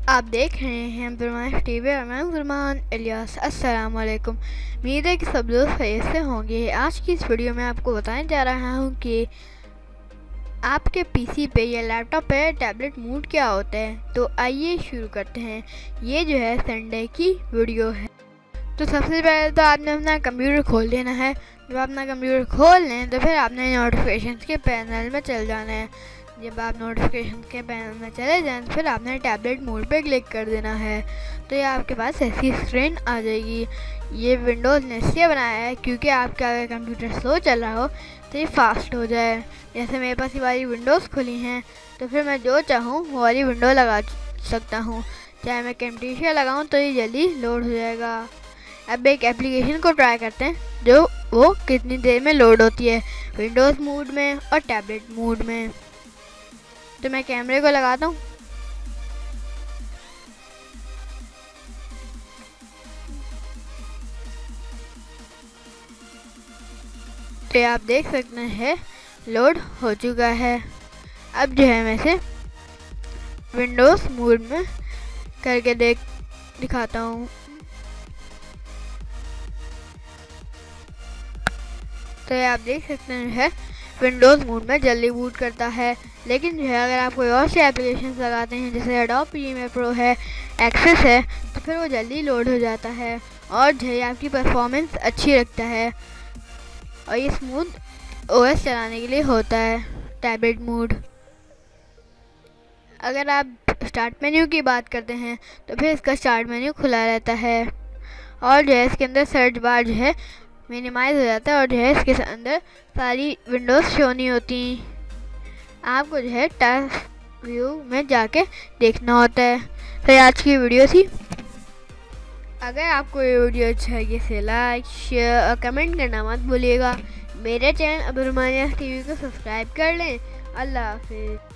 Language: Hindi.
आप देख रहे हैं बुरमान टीवी और मैं बुरमान इलियास। अस्सलाम वालेकुम। उम्मीद है कि सब लोग सही से होंगे। आज की इस वीडियो में आपको बताने जा रहा हूँ कि आपके पीसी पे या लैपटॉप पे टैबलेट मोड क्या होता है। तो आइए शुरू करते हैं। ये जो है संडे की वीडियो है। तो सबसे पहले तो आपने अपना कंप्यूटर खोल लेना है। जब अपना कंप्यूटर खोल लें तो फिर आपने नोटिफिकेशन के पैनल में चल जाना है। जब आप नोटिफिकेशन के पैनल में चले जाएं तो फिर आपने टैबलेट मोड पे क्लिक कर देना है। तो ये आपके पास ऐसी स्क्रीन आ जाएगी। ये विंडोज़ ने इसलिए बनाया है क्योंकि आपका अगर कंप्यूटर स्लो चल रहा हो तो ये फास्ट हो जाए। जैसे मेरे पास ये वाली विंडोज़ खुली हैं तो फिर मैं जो चाहूँ वो वाली विंडो लगा सकता हूँ। चाहे मैं कैमटेशिया लगाऊँ तो ये जल्दी लोड हो जाएगा। अब एक एप्लीकेशन को ट्राई करते हैं जो वो कितनी देर में लोड होती है, विंडोज़ मोड में और टैबलेट मोड में। तो मैं कैमरे को लगाता हूँ। तो आप देख सकते हैं लोड हो चुका है। अब जो है मैं इसे विंडोज़ मोड में करके दिखाता हूँ। तो आप देख सकते हैं विंडोज़ मोड में जल्दी बूट करता है। लेकिन जो है अगर आप कोई और से एप्लीकेशन लगाते हैं जैसे एडोब प्रीमियर प्रो है, एक्सेस है, तो फिर वो जल्दी लोड हो जाता है और जो है आपकी परफॉर्मेंस अच्छी रखता है। और ये स्मूथ ओएस चलाने के लिए होता है टैबलेट मोड। अगर आप स्टार्ट मेन्यू की बात करते हैं तो फिर इसका स्टार्ट मेन्यू खुला रहता है और जो है इसके अंदर सर्च बार जो है मिनिमाइज हो जाता है और जो है इसके अंदर सारी विंडोज़ शो नहीं होती। आपको जो है टास्क व्यू में जाके देखना होता है। तो आज की वीडियो थी। अगर आपको ये वीडियो अच्छा लगे इसे लाइक, शेयर और कमेंट करना मत भूलिएगा। मेरे चैनल बुरमान टीवी को सब्सक्राइब कर लें। अल्लाह हाफिज़।